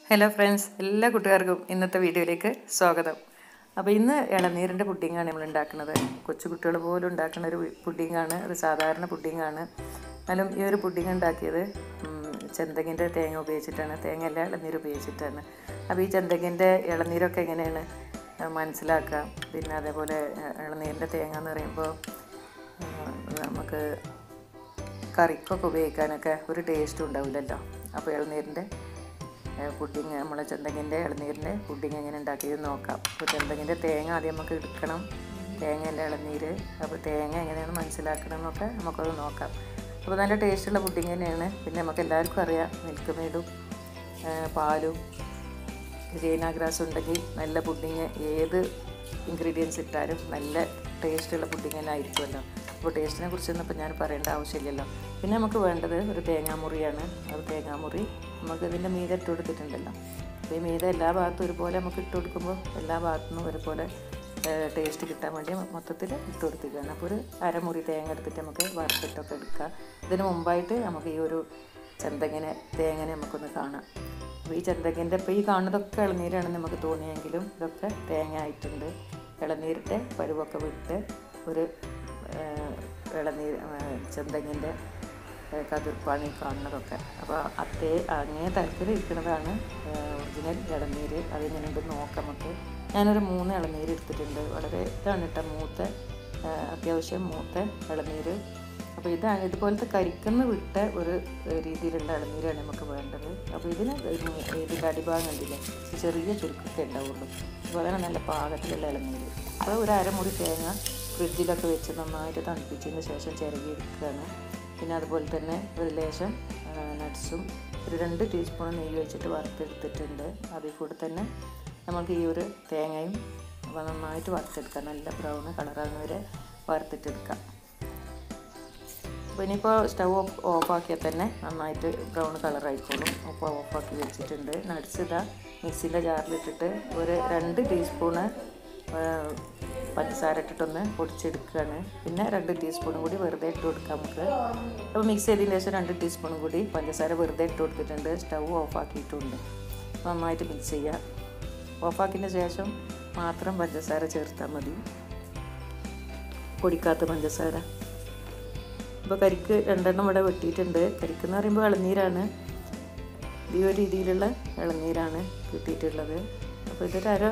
Hello friends, എല്ലാ കൂട്ടുകാർക്കും ഇന്നത്തെ വീഡിയോയിലേക്ക് സ്വാഗതം. അപ്പോൾ ഇന്ന് ഇളനീരിൻ്റെ പുഡിങ്ങാണ് നമ്മൾ ഉണ്ടാക്കുന്നത്. കൊച്ചു കുട്ടികൾ പോലും ഉണ്ടാക്കുന്ന ഒരു പുഡിങ്ങാണ്. ഒരു സാധാരണ പുഡിങ്ങാണ്. എന്നാലും ഈ ഒരു പുഡിങ് ഉണ്ടാക്കിയത് ചെന്തങ്ങിൻ്റെ തേങ്ങ ഉപയോഗിച്ചിട്ടാണ്. തേങ്ങയല്ല, ഇളനീര് ഉപയോഗിച്ചിട്ടാണ്. അപ്പോൾ ഈ ചെന്തങ്ങിൻ്റെ ഇളനീരൊക്കെ എങ്ങനെയാണ് മനസ്സിലാക്കാം. പിന്നെ അതേപോലെ ഇളനീരിൻ്റെ തേങ്ങ എന്ന് പറയുമ്പോൾ നമുക്ക് കറിക്കൊക്കെ ഉപയോഗിക്കാനൊക്കെ ഒരു ടേസ്റ്റും ഉണ്ടാവില്ലല്ലോ. അപ്പോൾ ഇളനീരിൻ്റെ പുഡിങ്, നമ്മളെ ചെന്തങ്ങിൻ്റെ ഇളനീരിൻ്റെ പുഡിങ് എങ്ങനെ ഉണ്ടാക്കിയത് നോക്കാം. അപ്പോൾ ചെന്തങ്ങിൻ്റെ തേങ്ങ ആദ്യം നമുക്ക് എടുക്കണം. തേങ്ങയല്ല ഇളനീര്. അപ്പോൾ തേങ്ങ എങ്ങനെയാണ് മനസ്സിലാക്കണം എന്നൊക്കെ നമുക്കത് നോക്കാം. അപ്പോൾ നല്ല ടേസ്റ്റുള്ള പുഡിങ് തന്നെയാണ്. പിന്നെ നമുക്ക് എല്ലാവർക്കും അറിയാം, മിൽക്ക് മെയ്ഡും പാലും ചൈന ഗ്രാസും ഉണ്ടെങ്കിൽ നല്ല പുഡിങ് ഏത് ഇൻഗ്രീഡിയൻസ് ഇട്ടാലും നല്ല ടേസ്റ്റുള്ള പുഡിങ് തന്നെ ആയിരിക്കുമല്ലോ. അപ്പോൾ ടേസ്റ്റിനെ കുറിച്ചൊന്നും ഇപ്പോൾ ഞാൻ പറയേണ്ട ആവശ്യമില്ലല്ലോ. പിന്നെ നമുക്ക് വേണ്ടത് ഒരു തേങ്ങാമുറിയാണ്. അത് തേങ്ങാമുറി നമുക്ക് ഇതിൻ്റെ മീതെ ഇട്ട് കൊടുത്തിട്ടുണ്ടല്ലോ. അപ്പോൾ ഈ മീതെ എല്ലാ ഭാഗത്തും ഒരുപോലെ നമുക്ക് ഇട്ട് കൊടുക്കുമ്പോൾ എല്ലാ ഭാഗത്തുനിന്നും ഒരുപോലെ ടേസ്റ്റ് കിട്ടാൻ വേണ്ടി മൊത്തത്തിൽ ഇട്ട് കൊടുത്തിരിക്കുകയാണ്. അപ്പോൾ ഒരു അരമുറി തേങ്ങ എടുത്തിട്ട് നമുക്ക് വറുത്തിട്ടൊക്കെ എടുക്കാം. ഇതിന് മുമ്പായിട്ട് നമുക്ക് ഈ ഒരു ചെന്തങ്ങിനെ തേങ്ങനെ നമുക്കൊന്ന് കാണാം. അപ്പോൾ ഈ ചെന്തങ്ങിൻ്റെ ഇപ്പോൾ ഈ കാണുന്നതൊക്കെ ഇളനീരാണെന്ന് നമുക്ക് തോന്നിയെങ്കിലും ഇതൊക്കെ തേങ്ങ ആയിട്ടുണ്ട്. ഇളനീരിൻ്റെ പരുവൊക്കെ വിട്ട് ഒരു ഇളനീർ ചെന്തങ്ങിൻ്റെ കതിർപ്പാണ് ഈ കാണുന്നതൊക്കെ. അപ്പോൾ അങ്ങനെ തരത്തിൽ ഇരിക്കുന്നതാണ് ഒറിജിനൽ ഇളനീര്. അതെങ്ങനെയുണ്ടെന്ന് നോക്കാം നമുക്ക്. ഞാനൊരു 3 ഇളനീര് എടുത്തിട്ടുണ്ട്. വളരെ ഇതാണ് കേട്ടോ, അത്യാവശ്യം മൂത്ത ഇളനീര്. അപ്പോൾ ഇതുപോലത്തെ കരിക്കുന്ന വിട്ട ഒരു രീതിയിലുള്ള ഇളനീരാണ് നമുക്ക് വേണ്ടത്. അപ്പോൾ ഇതിൻ്റെ അടിഭാഗം കണ്ടില്ലേ, ചെറിയ ചുരുക്കൊക്കെ ഉണ്ടാവുള്ളൂ. അപ്പോൾ അങ്ങനെ നല്ല പാകത്തിലുള്ള ഇളനീര്. അപ്പോൾ ഒരു അരമുറി തേങ്ങ ഫ്രിഡ്ജിലൊക്കെ വെച്ച് നന്നായിട്ട് തണുപ്പിച്ചതിന് ശേഷം ചിരകി എടുക്കുകയാണ്. പിന്നെ അതുപോലെ തന്നെ ഒരു ലേശം നട്ട്സും ഒരു 2 ടീസ്പൂൺ നെയ്യ് വെച്ചിട്ട് വറുത്തെടുത്തിട്ടുണ്ട്. അതിൽ കൂടെ തന്നെ നമുക്ക് ഈ ഒരു തേങ്ങയും നന്നായിട്ട് വറുത്തെടുക്കാം. നല്ല ബ്രൗൺ കളറാകുന്ന വരെ വറുത്തിട്ടെടുക്കാം. അപ്പോൾ ഇനിയിപ്പോൾ സ്റ്റവ് ഓഫാക്കിയാൽ തന്നെ നന്നായിട്ട് ബ്രൗൺ കളറായിക്കോളും. അപ്പോൾ ഓഫാക്കി വെച്ചിട്ടുണ്ട്. നട്ട്സ് ഇതാ മിക്സിൻ്റെ ജാറിലിട്ടിട്ട് ഒരു 2 ടീസ്പൂണ് പഞ്ചസാര ഇട്ടിട്ടൊന്ന് പൊടിച്ചെടുക്കുകയാണ്. പിന്നെ 2 ടീസ്പൂണും കൂടി വെറുതെ ഇട്ട് കൊടുക്കാം നമുക്ക്. അപ്പോൾ മിക്സ് ചെയ്തതിന് ശേഷം 2 ടീസ്പൂണും കൂടി പഞ്ചസാര വെറുതെ ഇട്ട് കൊടുത്തിട്ടുണ്ട്. സ്റ്റവ് ഓഫാക്കിയിട്ടുണ്ട്. നന്നായിട്ട് മിക്സ് ചെയ്യുക. ഓഫാക്കിയതിന് ശേഷം മാത്രം പഞ്ചസാര ചേർത്താൽ മതി, പൊടിക്കാത്ത പഞ്ചസാര. ഇപ്പോൾ കരിക്ക് 2 എണ്ണം ഇവിടെ വെട്ടിയിട്ടുണ്ട്. കരിക്കെന്ന് പറയുമ്പോൾ ഇളനീരാണ്. ഈ ഒരു രീതിയിലുള്ള ഇളനീരാണ് കിട്ടിയിട്ടുള്ളത്. അപ്പോൾ ഇതൊരു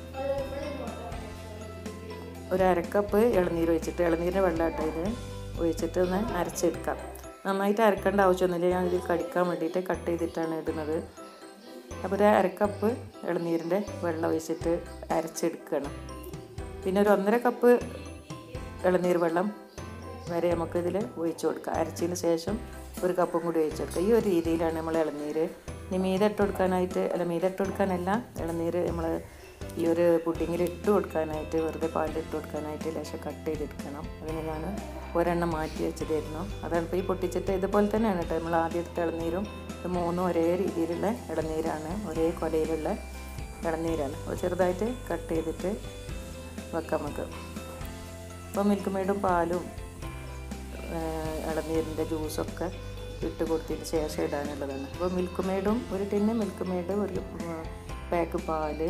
അരക്കപ്പ് ഇളനീര് ഒഴിച്ചിട്ട്, ഇളനീരിൻ്റെ വെള്ളമായിട്ട് ഇത് ഒഴിച്ചിട്ട് ഒന്ന് അരച്ചെടുക്കാം. നന്നായിട്ട് അരക്കേണ്ട ആവശ്യമൊന്നുമില്ല. ഞാൻ ഇതിൽ കടിക്കാൻ വേണ്ടിയിട്ട് കട്ട് ചെയ്തിട്ടാണ് ഇടുന്നത്. അപ്പോൾ ഒരു അരക്കപ്പ് ഇളനീരിൻ്റെ വെള്ളം ഒഴിച്ചിട്ട് അരച്ചെടുക്കണം. പിന്നെ ഒരു 1.5 കപ്പ് ഇളനീർ വെള്ളം വരെ നമുക്കിതിൽ ഒഴിച്ചു കൊടുക്കാം. അരച്ചതിന് ശേഷം 1 കപ്പും കൂടി ഒഴിച്ചു കൊടുക്കുക. ഈ ഒരു രീതിയിലാണ് നമ്മൾ ഇളനീര് ഇനി മീതെ ഇട്ട് കൊടുക്കാനല്ല, ഇളനീര് നമ്മൾ ഈ ഒരു പുഡിങ്ങിൽ ഇട്ട് കൊടുക്കാനായിട്ട്, വെറുതെ പാലിൽ ഇട്ട് കൊടുക്കാനായിട്ട് ലേശം കട്ട് ചെയ്തെടുക്കണം. അതിന് ഞാൻ ഒരെണ്ണം മാറ്റി വെച്ചതായിരുന്നു. അതാണ് ഇപ്പോൾ ഈ പൊട്ടിച്ചിട്ട് ഇതുപോലെ തന്നെയാണ് കേട്ടോ. നമ്മൾ ആദ്യത്തെ ഇളനീരും ഇത് 3 ഒരേ രീതിയിലുള്ള ഇളനീരാണ്, ഒരേ കൊലയിലുള്ള ഇളനീരാണ്. അപ്പോൾ ചെറുതായിട്ട് കട്ട് ചെയ്തിട്ട് വെക്കാം നമുക്ക്. അപ്പോൾ മിൽക്ക് മെയ്ഡും പാലും ഇളനീരിൻ്റെ ജ്യൂസൊക്കെ ഇട്ട് കൊടുത്തതിന് ശേഷം ഇടാനുള്ളതാണ്. അപ്പോൾ മിൽക്ക് മെയ്ഡും ഒരു ടിന്ന് മിൽക്ക് മെയ്ഡ്, ഒരു പാക്ക് പാല്,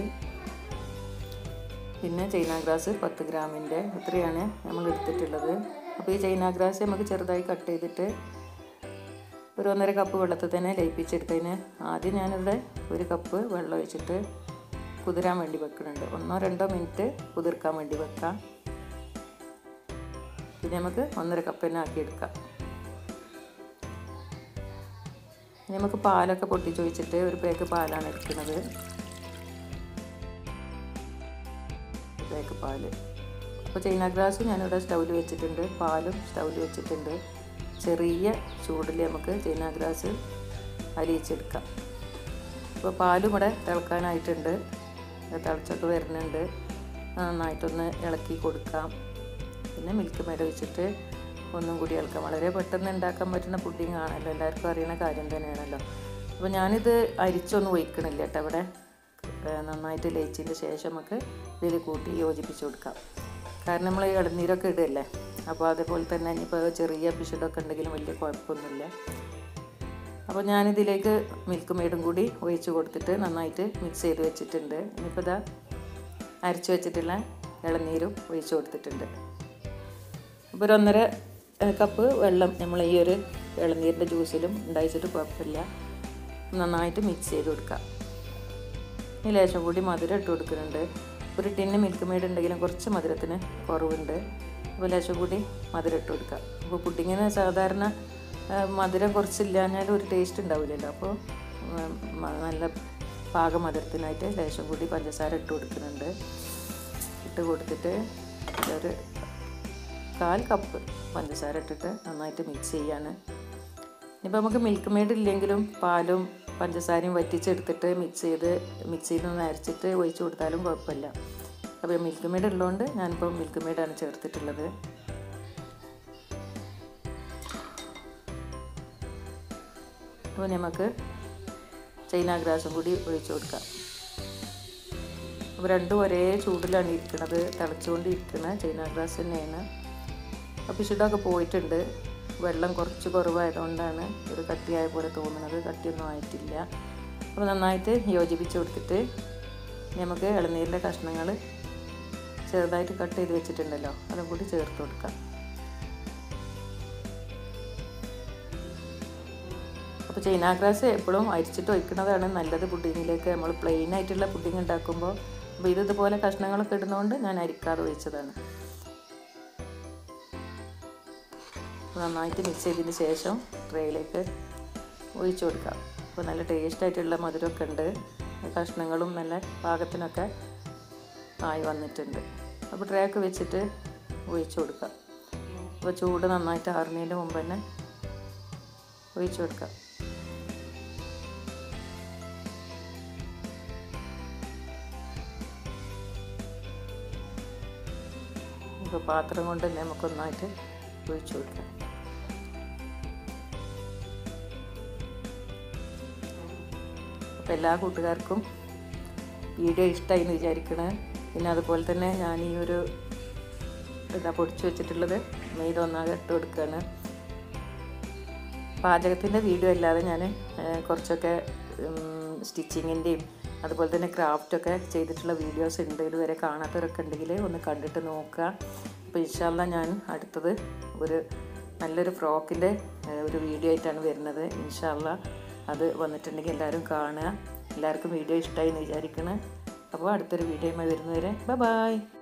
പിന്നെ ചൈന ഗ്രാസ് 10 ഗ്രാമിൻ്റെ ഇത്രയാണ് നമ്മൾ എടുത്തിട്ടുള്ളത്. അപ്പോൾ ഈ ചൈന ഗ്രാസ് നമുക്ക് ചെറുതായി കട്ട് ചെയ്തിട്ട് ഒരു 1.5 കപ്പ് വെള്ളത്തിൽ തന്നെ ലയിപ്പിച്ചെടുത്തതിന് ആദ്യം ഞാനിവിടെ 1 കപ്പ് വെള്ളം ഒഴിച്ചിട്ട് കുതിരാൻ വേണ്ടി വെക്കുന്നുണ്ട്. 1-2 മിനിറ്റ് കുതിർക്കാൻ വേണ്ടി വെക്കാം. പിന്നെ നമുക്ക് 1.5 കപ്പ് തന്നെ ആക്കിയെടുക്കാം. ഇനി നമുക്ക് പാലൊക്കെ പൊട്ടിച്ചൊഴിച്ചിട്ട് ഒരു പാക്ക് പാലാണ് എടുക്കുന്നത്. പാല്. അപ്പോൾ ചൈന ഗ്രാസ് ഞാനിവിടെ സ്റ്റൗവിൽ വെച്ചിട്ടുണ്ട്, പാലും സ്റ്റൗവിൽ വെച്ചിട്ടുണ്ട്. ചെറിയ ചൂടിൽ നമുക്ക് ചൈന ഗ്രാസ് അലിയിച്ചെടുക്കാം. അപ്പോൾ പാലും ഇവിടെ തിളക്കാനായിട്ടുണ്ട്, തിളച്ചൊക്കെ വരുന്നുണ്ട്. നന്നായിട്ടൊന്ന് ഇളക്കി കൊടുക്കാം. പിന്നെ മിൽക്ക് മെയ്ഡ് ഒഴിച്ചിട്ട് ഒന്നും കൂടി ഇളക്കാം. വളരെ പെട്ടെന്ന് ഉണ്ടാക്കാൻ പറ്റുന്ന പുഡിങ് ആണല്ലോ, എല്ലാവർക്കും അറിയുന്ന കാര്യം തന്നെയാണല്ലോ. അപ്പോൾ ഞാനിത് അരിച്ചൊന്നും ഒഴിക്കണില്ല കേട്ടോ. ഇവിടെ നന്നായിട്ട് ലയിച്ചതിന് ശേഷം നമുക്ക് ഇതിൽ കൂട്ടി യോജിപ്പിച്ച് കൊടുക്കാം. കാരണം നമ്മൾ ഇളനീരൊക്കെ ഇടുകയല്ലേ. അപ്പോൾ അതേപോലെ തന്നെ ഇനിയിപ്പോൾ ചെറിയ പിശുടൊക്കെ ഉണ്ടെങ്കിലും വലിയ കുഴപ്പമൊന്നുമില്ല. അപ്പോൾ ഞാനിതിലേക്ക് മിൽക്ക് മെയ്ഡും കൂടി ഒഴിച്ച് കൊടുത്തിട്ട് നന്നായിട്ട് മിക്സ് ചെയ്ത് വെച്ചിട്ടുണ്ട്. ഇനിയിപ്പോൾ ഇതാ അരച്ച് വെച്ചിട്ടുള്ള ഇളനീരും ഒഴിച്ച് കൊടുത്തിട്ടുണ്ട്. അപ്പോൾ ഒരു 1.5 കപ്പ് വെള്ളം നമ്മൾ ഈ ഒരു ഇളനീരിൻ്റെ ജ്യൂസിലും ഉണ്ടായിച്ചിട്ട് കുഴപ്പമില്ല. നന്നായിട്ട് മിക്സ് ചെയ്ത് കൊടുക്കുക. ഈ ലേശം കൂടി മധുരം ഇട്ട് കൊടുക്കുന്നുണ്ട്. ഒരു ടിന്ന് മിൽക്ക് മെയ്ഡ് ഉണ്ടെങ്കിലും കുറച്ച് മധുരത്തിന് കുറവുണ്ട്. അപ്പോൾ ലേശം കൂടി മധുരം ഇട്ട് കൊടുക്കുക. അപ്പോൾ പുഡിങ്ങിന് സാധാരണ മധുരം കുറച്ചില്ലാഞ്ഞാൽ ഒരു ടേസ്റ്റ് ഉണ്ടാവില്ലല്ലോ. അപ്പോൾ നല്ല പാക മധുരത്തിനായിട്ട് ലേശം കൂടി പഞ്ചസാര ഇട്ട് കൊടുക്കുന്നുണ്ട്. ഇട്ട് കൊടുത്തിട്ട് ഒരു 1/4 കപ്പ് പഞ്ചസാര ഇട്ടിട്ട് നന്നായിട്ട് മിക്സ് ചെയ്യാണ്. ഇനിയിപ്പോൾ നമുക്ക് മിൽക്ക് മെയ്ഡ് ഇല്ലെങ്കിലും പാലും പഞ്ചസാരയും വറ്റിച്ചെടുത്തിട്ട് മിക്സിയിൽ നിന്ന് അരച്ചിട്ട് ഒഴിച്ച് കൊടുത്താലും കുഴപ്പമില്ല. അപ്പോൾ മിൽക്ക് മെയ്ഡ് ഉള്ളതുകൊണ്ട് ഞാനിപ്പോൾ മിൽക്ക് മെയ്ഡാണ് ചേർത്തിട്ടുള്ളത്. അപ്പോൾ നമുക്ക് ചൈന ഗ്രാസും കൂടി ഒഴിച്ച് കൊടുക്കാം. അപ്പോൾ രണ്ടും ഒരേ ചൂടിലാണ് ഇരിക്കുന്നത്, തിളച്ചുകൊണ്ടിരിക്കുന്ന ചൈന ഗ്രാസ് തന്നെയാണ്. അപ്പോൾ ചൂടൊക്കെ പോയിട്ടുണ്ട്. വെള്ളം കുറച്ച് കുറവായതുകൊണ്ടാണ് ഒരു കട്ടിയായ പോലെ തോന്നുന്നത്. കട്ടിയൊന്നും ആയിട്ടില്ല. അപ്പോൾ നന്നായിട്ട് യോജിപ്പിച്ച് കൊടുത്തിട്ട് നമുക്ക് ഇളനീരിൻ്റെ കഷ്ണങ്ങൾ ചെറുതായിട്ട് കട്ട് ചെയ്ത് വെച്ചിട്ടുണ്ടല്ലോ, അതും കൂടി ചേർത്ത് കൊടുക്കാം. അപ്പോൾ ചൈന ഗ്രാസ് എപ്പോഴും അരിച്ചിട്ട് ഒഴിക്കുന്നതാണ് നല്ലത് പുഡിങ്ങിലേക്ക്. നമ്മൾ പ്ലെയിൻ ആയിട്ടുള്ള പുഡിങ് ഉണ്ടാക്കുമ്പോൾ. അപ്പോൾ ഇതുപോലെ കഷ്ണങ്ങളൊക്കെ ഇടുന്നതുകൊണ്ട് ഞാൻ അരിക്കാതെ ഒഴിച്ചതാണ്. നന്നായിട്ട് മിക്സ് ചെയ്തതിന് ശേഷം ട്രേയിലേക്ക് ഒഴിച്ച് കൊടുക്കാം. അപ്പോൾ നല്ല ടേസ്റ്റായിട്ടുള്ള മധുരമൊക്കെ ഉണ്ട്. കഷ്ണങ്ങളും നല്ല പാകത്തിനൊക്കെ ആയി വന്നിട്ടുണ്ട്. അപ്പോൾ ട്രേ ഒക്കെ വെച്ചിട്ട് ഒഴിച്ച് കൊടുക്കാം. അപ്പോൾ ചൂട് നന്നായിട്ട് ആറുന്നതിന് മുമ്പ് തന്നെ ഒഴിച്ച് കൊടുക്കാം. ഇപ്പോൾ പാത്രം കൊണ്ട് തന്നെ നമുക്കൊന്നായിട്ട് ഒഴിച്ച് കൊടുക്കാം. അപ്പോൾ എല്ലാ കൂട്ടുകാർക്കും വീഡിയോ ഇഷ്ടമായി എന്ന് വിചാരിക്കണേ. പിന്നെ അതുപോലെ തന്നെ ഞാൻ ഈ ഒരു പൊടിച്ച് വെച്ചിട്ടുള്ളത് മെയ്ദ ഒന്നാകെ ഇട്ട് കൊടുക്കുകയാണ്. പാചകത്തിൻ്റെ വീഡിയോ അല്ലാതെ ഞാൻ കുറച്ചൊക്കെ സ്റ്റിച്ചിങ്ങിൻ്റെയും അതുപോലെ തന്നെ ക്രാഫ്റ്റൊക്കെ ചെയ്തിട്ടുള്ള വീഡിയോസ് ഉണ്ട്. ഇതുവരെ കാണാത്തവരൊക്കെ ഉണ്ടെങ്കിൽ ഒന്ന് കണ്ടിട്ട് നോക്കുക. അപ്പോൾ ഇൻഷാ അല്ലാ ഞാൻ അടുത്തത് ഒരു നല്ലൊരു ഫ്രോക്കിൻ്റെ ഒരു വീഡിയോ ആയിട്ടാണ് വരുന്നത്. ഇൻഷാ അല്ലാ അത് വന്നിട്ടുണ്ടെങ്കിൽ എല്ലാവരും കാണുക. എല്ലാവർക്കും വീഡിയോ ഇഷ്ടമായി എന്ന് വിചാരിക്കണം. അപ്പോൾ അടുത്തൊരു വീഡിയോയുമായി വരുന്നവരെ ബൈ.